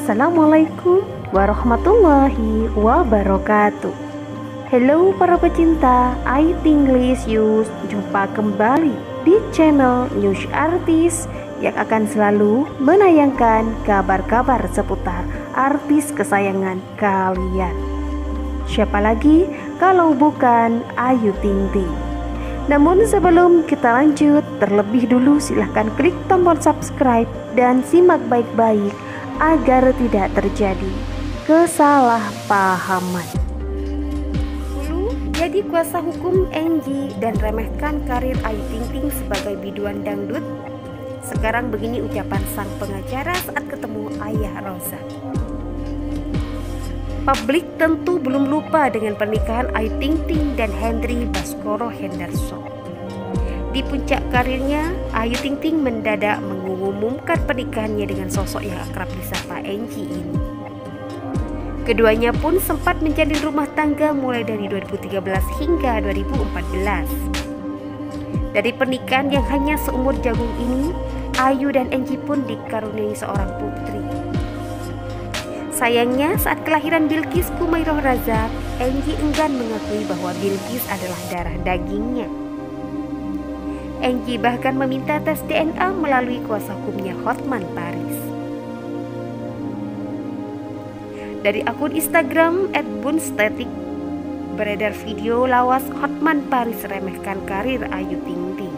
Assalamualaikum warahmatullahi wabarakatuh. Hello para pecinta IT English News, jumpa kembali di channel News Artis yang akan selalu menayangkan kabar-kabar seputar artis kesayangan kalian. Siapa lagi kalau bukan Ayu Ting Ting. Namun sebelum kita lanjut, terlebih dulu silahkan klik tombol subscribe dan simak baik-baik agar tidak terjadi kesalahpahaman. Dulu jadi kuasa hukum Enji dan remehkan karir Ayu Ting Ting sebagai biduan dangdut. Sekarang begini ucapan sang pengacara saat ketemu ayah Rosa. Publik tentu belum lupa dengan pernikahan Ayu Ting Ting dan Henry Baskoro Henderson. Di puncak karirnya, Ayu Ting Ting mendadak mengumumkan pernikahannya dengan sosok yang akrab disapa Enji ini. Keduanya pun sempat menjalin rumah tangga mulai dari 2013 hingga 2014. Dari pernikahan yang hanya seumur jagung ini, Ayu dan Enji pun dikaruniai seorang putri. Sayangnya saat kelahiran Bilqis Kumairoh Razak, Enji enggan mengakui bahwa Bilqis adalah darah dagingnya. Enji bahkan meminta tes DNA melalui kuasa hukumnya Hotman Paris. Dari akun Instagram @bunstetik beredar video lawas Hotman Paris remehkan karir Ayu Ting Ting.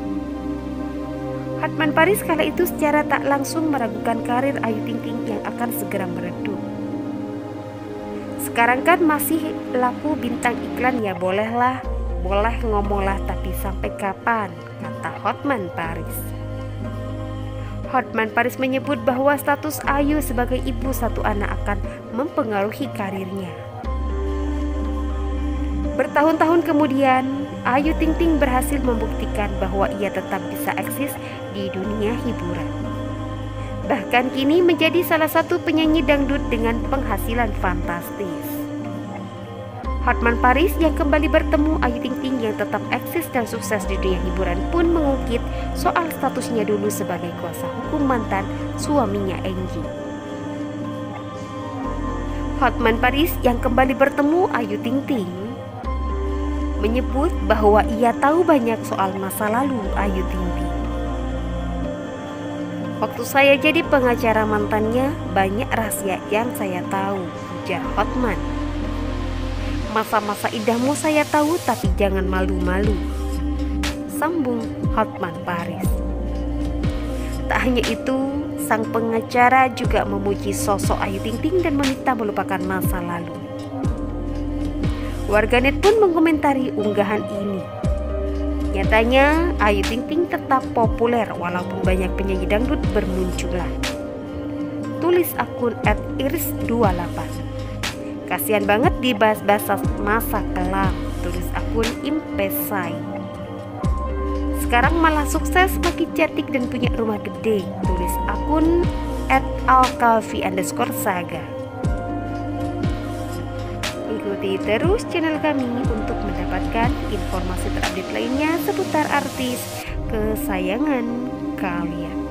Hotman Paris kala itu secara tak langsung meragukan karir Ayu Ting Ting yang akan segera meredup. Sekarang kan masih laku bintang iklan ya, boleh ngomonglah, tapi sampai kapan, kata Hotman Paris. Hotman Paris menyebut bahwa status Ayu sebagai ibu satu anak akan mempengaruhi karirnya. Bertahun-tahun kemudian, Ayu Ting Ting berhasil membuktikan bahwa ia tetap bisa eksis di dunia hiburan. Bahkan kini menjadi salah satu penyanyi dangdut dengan penghasilan fantastis. Hotman Paris yang kembali bertemu Ayu Ting Ting yang tetap eksis dan sukses di dunia hiburan pun mengungkit soal statusnya dulu sebagai kuasa hukum mantan suaminya Enji. Hotman Paris yang kembali bertemu Ayu Ting Ting menyebut bahwa ia tahu banyak soal masa lalu Ayu Ting Ting. Waktu saya jadi pengacara mantannya, banyak rahasia yang saya tahu, ujar Hotman. Masa-masa indahmu saya tahu, tapi jangan malu-malu, sambung Hotman Paris. Tak hanya itu, sang pengacara juga memuji sosok Ayu Ting Ting dan meminta melupakan masa lalu. Warganet pun mengomentari unggahan ini. Nyatanya Ayu Ting Ting tetap populer walaupun banyak penyanyi dangdut bermunculan. Tulis akun @iris28. Kasihan banget dibahas-bahas masa kelam, tulis akun Impesai. Sekarang malah sukses, makin cantik dan punya rumah gede, tulis akun @alkafi_saga. Ikuti terus channel kami untuk mendapatkan informasi terupdate lainnya seputar artis kesayangan kalian.